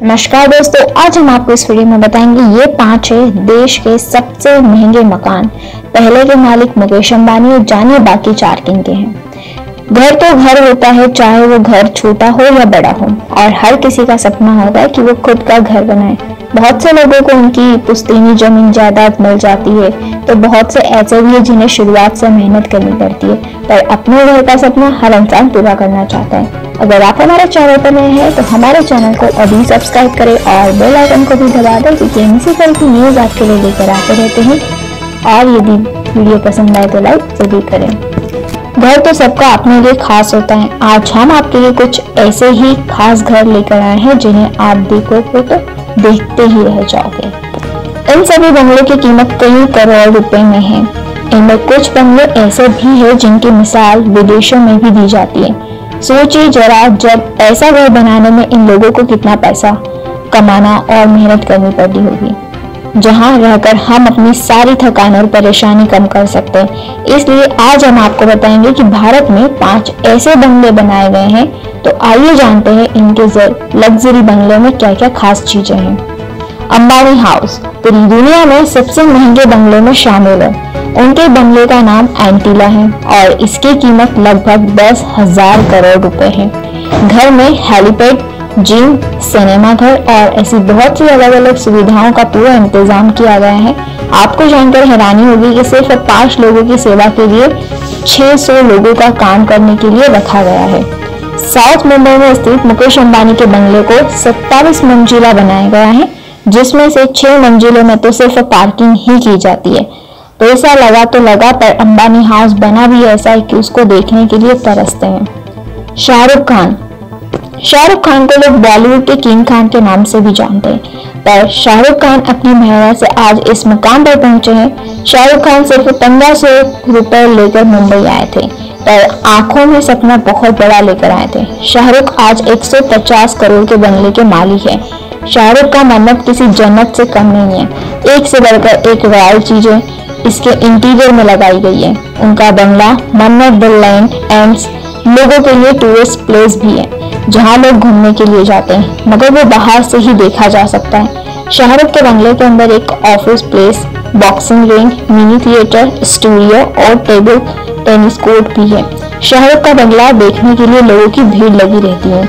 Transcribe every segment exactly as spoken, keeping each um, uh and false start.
नमस्कार दोस्तों, आज हम आपको इस वीडियो में बताएंगे ये पांच है देश के सबसे महंगे मकान। पहले के मालिक मुकेश अंबानी और जानिए बाकी चार किन के हैं। घर तो घर होता है, चाहे वो घर छोटा हो या बड़ा हो, और हर किसी का सपना होता है कि वो खुद का घर बनाए। बहुत से लोगों को उनकी पुश्तैनी जमीन जायदाद मिल जाती है, तो बहुत से ऐसे भी है जिन्हें शुरुआत से मेहनत करनी पड़ती है, पर अपने घर का सपना हर इंसान पूरा करना चाहता है। अगर आप हमारे चैनल पर नए हैं तो हमारे चैनल को अभी सब्सक्राइब करें और बेल आइकन को भी दबा दें, क्योंकि हम इसी तरह की न्यूज आपके लिए लेकर आते रहते हैं। और यदि वीडियो पसंद आए तो लाइक जरूर करें। घर तो सबका अपने लिए खास होता है। आज हम आपके लिए कुछ ऐसे ही खास घर लेकर आए हैं जिन्हें आप देखोगे तो देखते ही रह जाओगे। इन सभी बंगलों की कीमत कई करोड़ रुपए में है। इनमें कुछ बंगले ऐसे भी है जिनकी मिसाल विदेशों में भी दी जाती है। सोचिए जरा, जब ऐसा घर बनाने में इन लोगों को कितना पैसा कमाना और मेहनत करनी पड़ी होगी, जहां रहकर हम अपनी सारी थकान और परेशानी कम कर सकते हैं। इसलिए आज हम आपको बताएंगे कि भारत में पांच ऐसे बंगले बनाए गए हैं। तो आइए जानते हैं इनके लग्जरी बंगले में क्या क्या खास चीजें हैं। अंबानी हाउस पूरी दुनिया में सबसे महंगे बंगलों में शामिल है। उनके बंगले का नाम एंटीला है और इसकी कीमत लगभग दस हजार करोड़ रुपए है। घर में हेलीपैड, जिम, सिनेमा घर और ऐसी बहुत सी अलग अलग सुविधाओं का पूरा इंतजाम किया गया है। आपको जानकर हैरानी होगी कि सिर्फ पांच लोगों की सेवा के लिए छह सौ लोगों का काम करने के लिए रखा गया है। साउथ मुंबई में स्थित मुकेश अंबानी के बंगले को सत्ताईस मंजिला बनाया गया है, जिसमें से छह मंजिलों में तो सिर्फ पार्किंग ही की जाती है। पैसा लगा तो लगा, पर अंबानी हाउस बना भी ऐसा है कि उसको देखने के लिए तरसते हैं। शाहरुख खान शाहरुख खान को लोग बॉलीवुड के किंग खान के नाम से भी जानते हैं, पर शाहरुख खान अपनी मेहनत से आज इस मुकाम पर पहुंचे हैं। शाहरुख खान सिर्फ पंद्रह सौ रुपए लेकर मुंबई आए थे, पर आंखों में सपना बहुत बड़ा लेकर आए थे। शाहरुख आज एक सौ पचास करोड़ के बंगले के मालिक है। शाहरुख का मन्नत किसी जन्नत से कम नहीं है। एक से बढ़कर एक रॉयल चीजें इसके इंटीरियर में लगाई गई है। उनका बंगला मन्नत द लैंड एंड्स लोगों के लिए टूरिस्ट प्लेस भी है, जहां लोग घूमने के लिए जाते हैं, मगर वो बाहर से ही देखा जा सकता है। शाहरुख के बंगले के अंदर एक office place, boxing ring, mini theatre, studio और टेबल टेनिस कोर्ट भी है। शाहरुख का बंगला देखने के लिए लोगों की भीड़ लगी रहती है।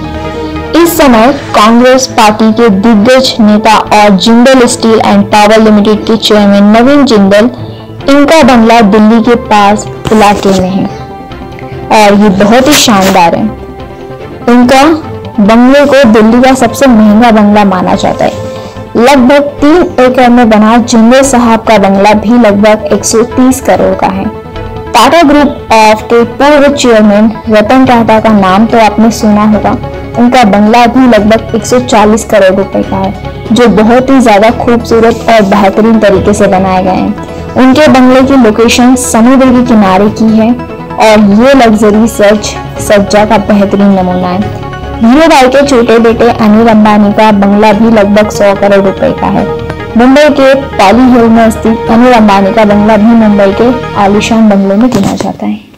इस समय कांग्रेस पार्टी के दिग्गज नेता और Jindal steel and power limited के चेयरमैन नवीन जिंदल, इनका बंगला दिल्ली के पास इलाके में है और ये बहुत ही शानदार है। इनका बंगले को दिल्ली का सबसे महंगा बंगला माना जाता है। लगभग तीन एकड़ में बना जिंदल साहब का बंगला भी लगभग एक सौ तीस करोड़ का है। टाटा ग्रुप ऑफ के पूर्व चेयरमैन रतन टाटा का नाम तो आपने सुना होगा। उनका बंगला भी लगभग एक सौ चालीस करोड़ रुपए का है, जो बहुत ही ज्यादा खूबसूरत और बेहतरीन तरीके से बनाए गए हैं। उनके बंगले की लोकेशन समुद्र के किनारे की है और ये लग्जरी सज सज्जा का बेहतरीन नमूना है। हीरो भाई के छोटे बेटे अनिल अंबानी का बंगला भी लगभग सौ करोड़ रुपए का है। मुंबई के पाली हिल में स्थित अनिल अंबानी का बंगला भी मुंबई के आलीशान बंगलों में गिना जाता है।